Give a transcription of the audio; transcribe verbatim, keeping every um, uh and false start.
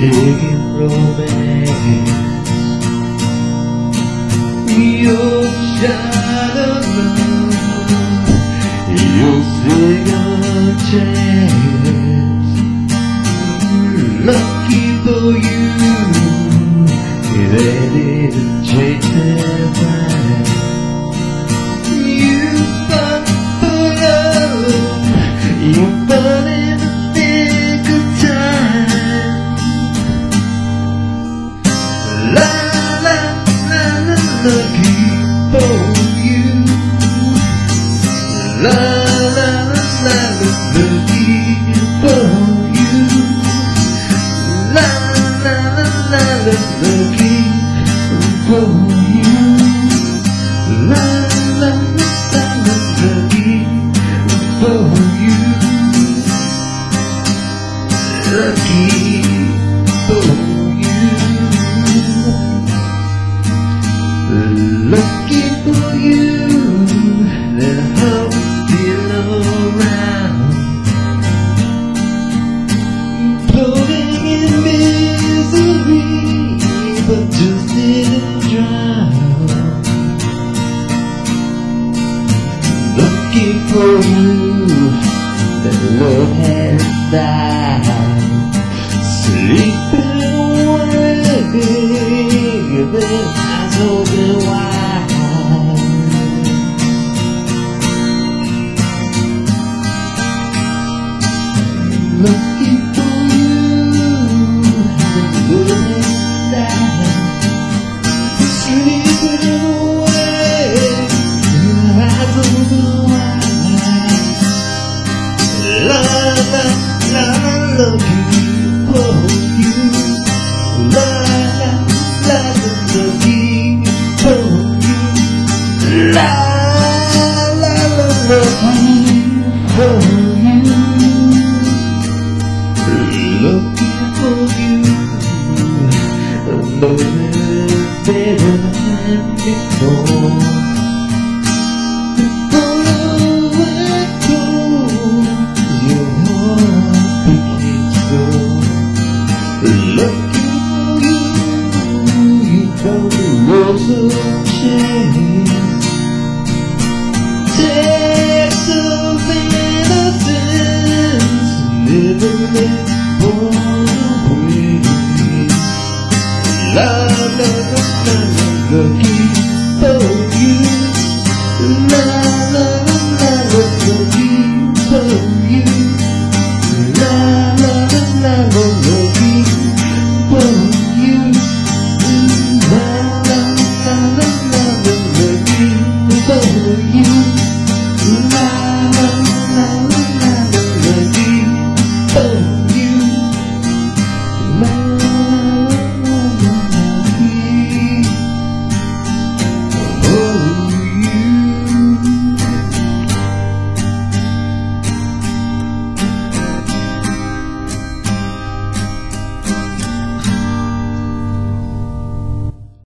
digging romance. You'll shine around, you'll sing a chance. Lucky for you, they didn't change their mind. You fought for love, you fought in the thick of time. La la la la, lucky for you. La la la la, lucky for you. La la la la, lucky for you. La la la la, lucky for you. Lucky for you. Lucky for you that I hope you're around. Floating in misery, but just didn't drown. Lucky for you that love has died. Sleeping away, then eyes open wide. Lucky for you that love has died. Sleeping away, then eyes open wide. La la la, lucky for you. La la la, lucky for you. La la la, lucky for you. Lucky for you, I know it's better than before. Before love went cold, your heart became sore. Lucky for you, you found the rose of chance. Text of innocence, never meant for